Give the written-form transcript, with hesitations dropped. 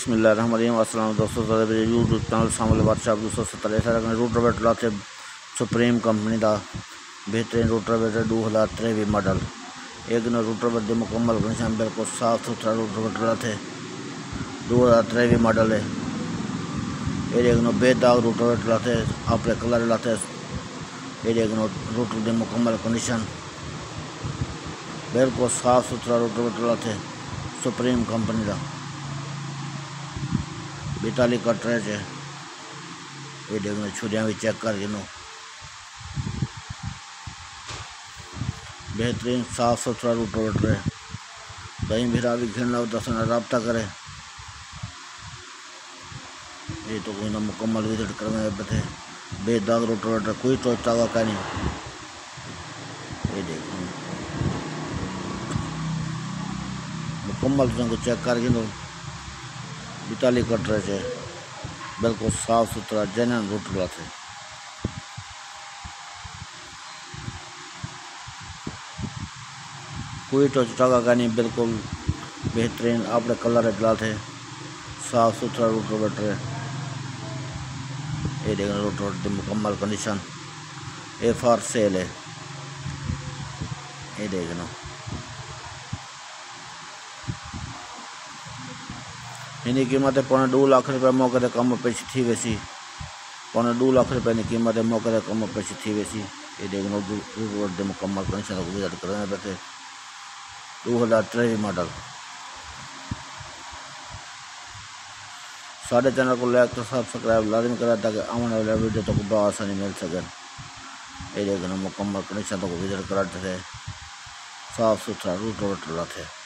बिस्मिल्लाहिर्रहमानिर्रहीम। अस्सलाम दोस्तों, YouTube channel Shamil workshop 217 rotavator लाते सुप्रीम कंपनी का बेहतरीन रोटावेटर 2023 मॉडल। एक दिन रोटावेटर की मुकम्मल कंडीशन बिल्कुल साफ सुथरा रोटावेटर लाते 2023 मॉडल है। एक दिन बेदाग रोटावेटर लाते अपने कलर लाते। एक दिन रोटर की मुकम्मल कंडीशन बिल्कुल साफ सुथरा रोटावेटर लाते सुप्रीम कंपनी का 42 का ट्रेच है। ये देखना छुरियाँ भी चेक करके नो बेहतरीन साफ सुथरा रोटावेटर है। कहीं भी भी घेरना हो तो रब्ता करे। ये तो कोई ना मुकम्मल विजिट करने बते बेदाग रोटावेटर कोई टोचता का क्या नहीं। ये देखो मुकम्मल तुमको चेक करके नो 42 का ट्रेच है। बिल्कुल साफ सुथरा जेन्युइन रोटावेटर थे। कोई टोचटा का नहीं, बिल्कुल बेहतरीन अपने कलर डला थे साफ सुथरा रोटावेटर है। ये देखना रोटावेटर की मुकम्मल कंडीशन ए फॉर सेल है। ये देखना इनकी कीमत है 2.5 लाख रुपये मौके से कम पेश थी वैसी। 2.5 लाख रुपये की कीमत है मौके से कम पेश थी वैसी। ये देखना रोड के मुकम्मल कंडीशन को विजिट करने पे 2023 मॉडल। साढ़े चैनल को लाइक तो सब्सक्राइब लाजमी करा ताकि आने वाले वीडियो तक बहुत आसानी मिल सके। ये देखना मुकम्मल कंडीशन को विजिट कराते थे साफ सुथरा रोटावेटर थे।